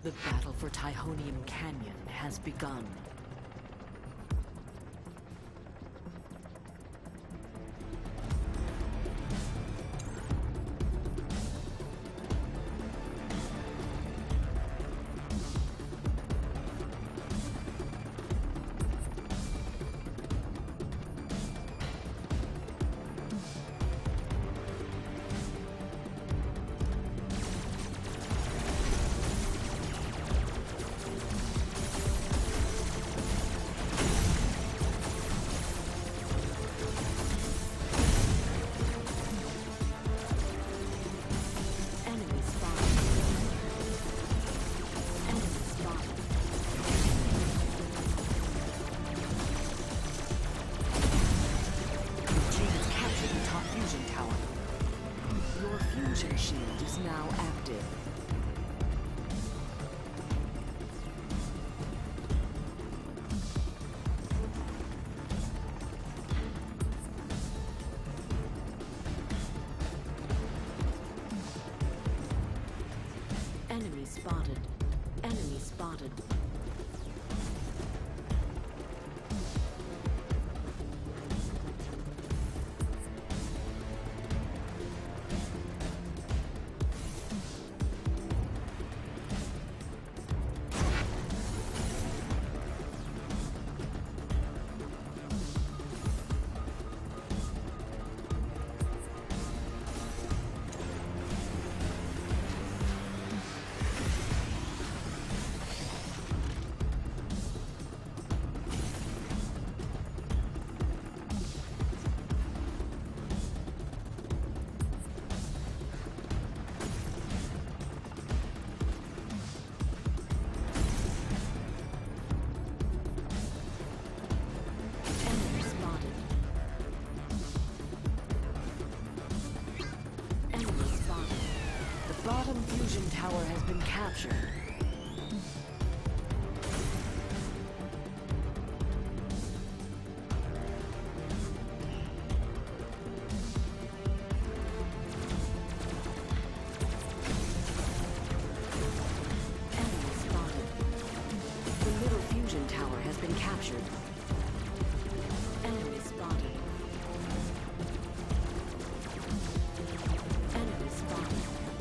The battle for Tyhonium Canyon has begun. Enemy spotted. Enemy spotted. Bottom fusion tower has been captured. Enemy spotted. The middle fusion tower has been captured. Enemy spotted. Enemy spotted.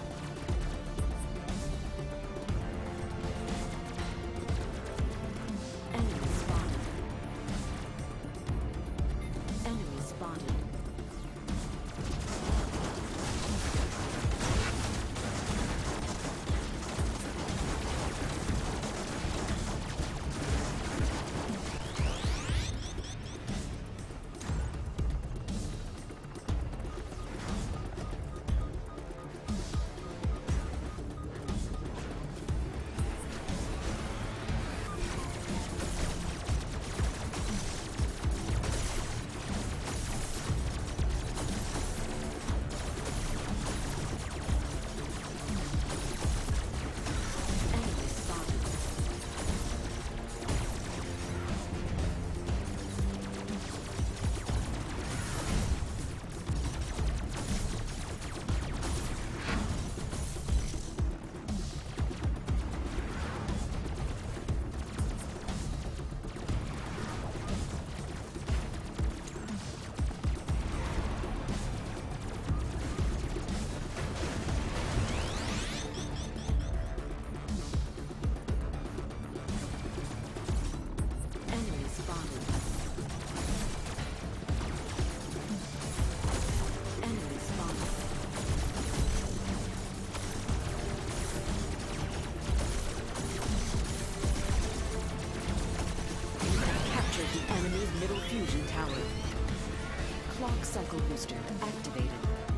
Middle fusion tower. Clock cycle booster activated.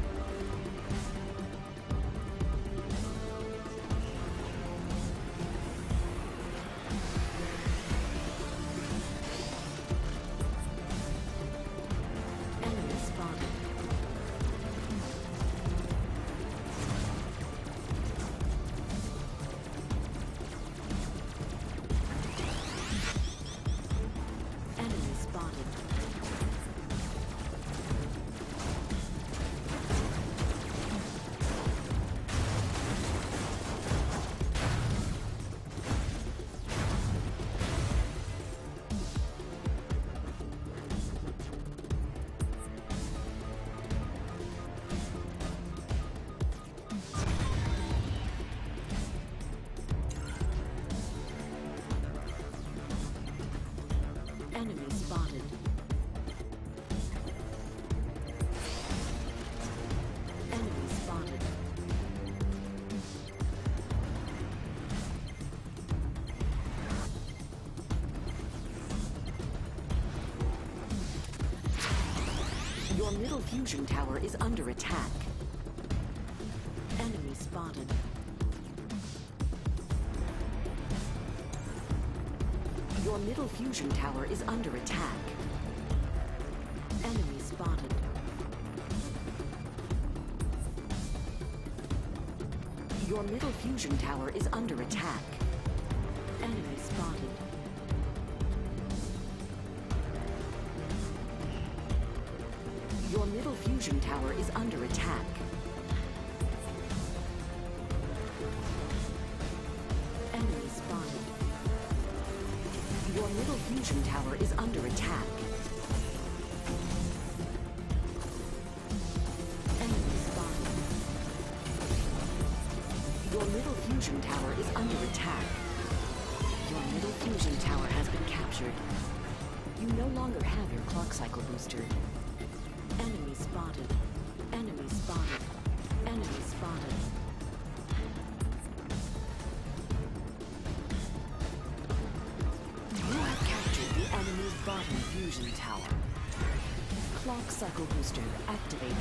Enemy spotted. Enemy spotted. Your middle fusion tower is under attack. Enemy spotted. Your middle fusion tower is under attack. Enemy spotted. Your middle fusion tower is under attack. Enemy spotted. Your middle fusion tower is under attack. Enemy spotted. Your middle fusion tower is under attack. Enemy spotted. Your middle fusion tower is under attack. Your middle fusion tower has been captured. You no longer have your clock cycle booster. Enemy spotted. Enemy spotted. Enemy spotted. You have captured the enemy's bottom fusion tower. Clock cycle booster activated.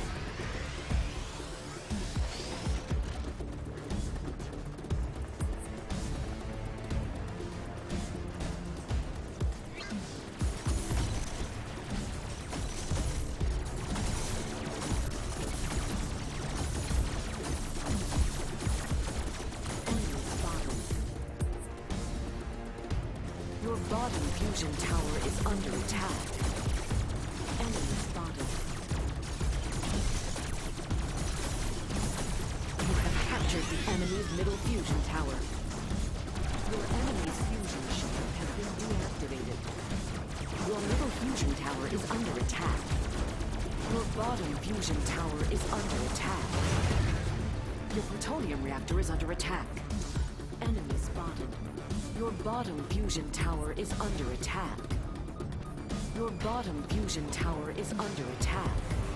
Your bottom fusion tower is under attack. Enemy spotted. You have captured the enemy's middle fusion tower. Your enemy's fusion shield has been deactivated. Your middle fusion tower is under attack. Your bottom fusion tower is under attack. Your plutonium reactor is under attack. Enemy spotted. Your bottom fusion tower is under attack. Your bottom fusion tower is under attack.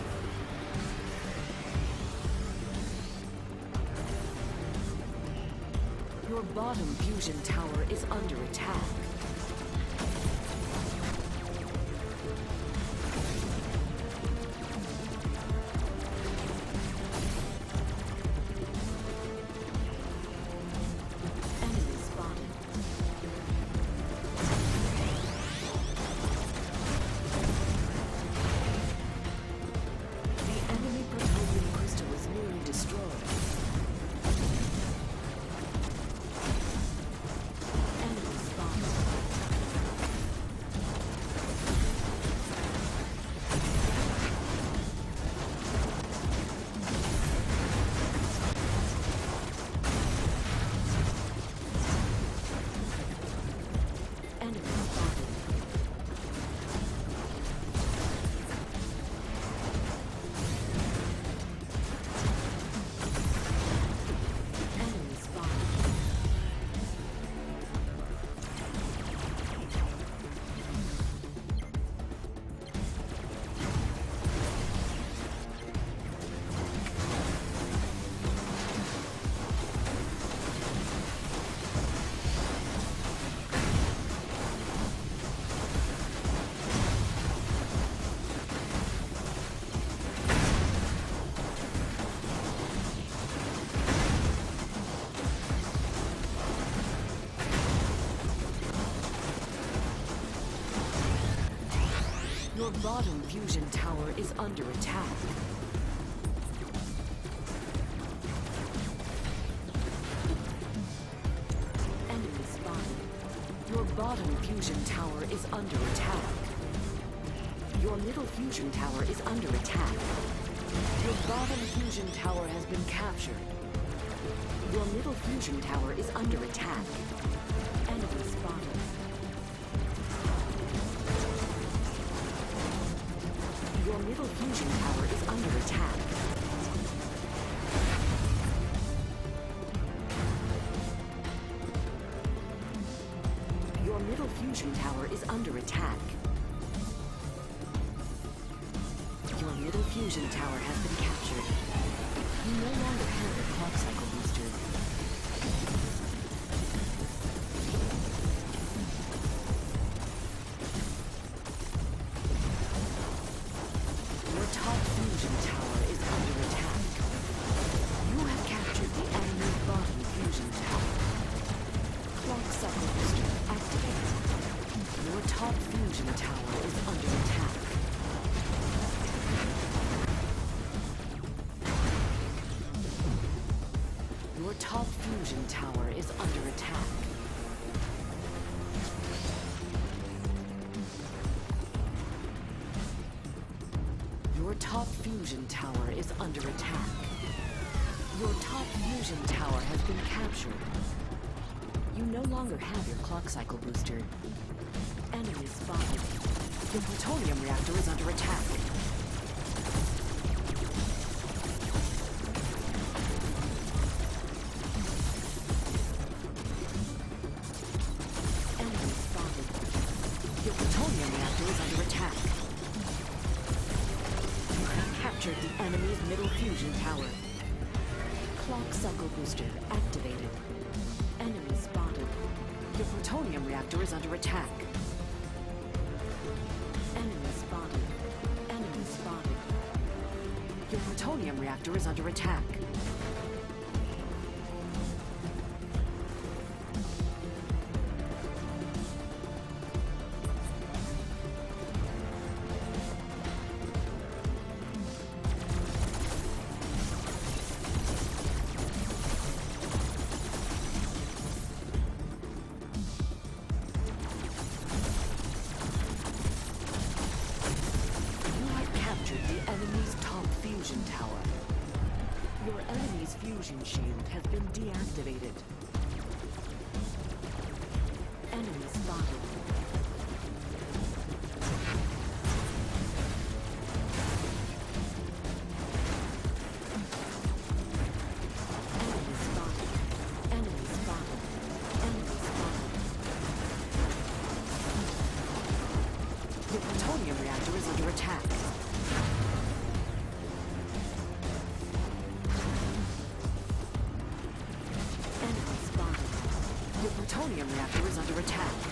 Your bottom fusion tower is under attack. Your bottom fusion tower is under attack. Enemy spotted. Your bottom fusion tower is under attack. Your middle fusion tower is under attack. Your bottom fusion tower has been captured. Your middle fusion tower is under attack. Enemy spotted. Your middle fusion tower is under attack. Your middle fusion tower is under attack. Your middle fusion tower has been captured. You no longer have a clock cycle booster. Your top top fusion tower is under attack. Your top fusion tower is under attack. Your top fusion tower has been captured. You no longer have your clock cycle booster. Enemy spotted. Your plutonium reactor is under attack. Enemy spotted. Your plutonium reactor is under attack. You have captured the enemy's middle fusion tower. Clock cycle booster activated. Enemy spotted. Your plutonium reactor is under attack. Enemy spotted. Enemy spotted. Your plutonium reactor is under attack. Your enemy's fusion shield has been deactivated. Enemy spotted. Enemy spotted. Enemy spotted. Enemy spotted. Your plutonium reactor is under attack. Your plutonium reactor is under attack.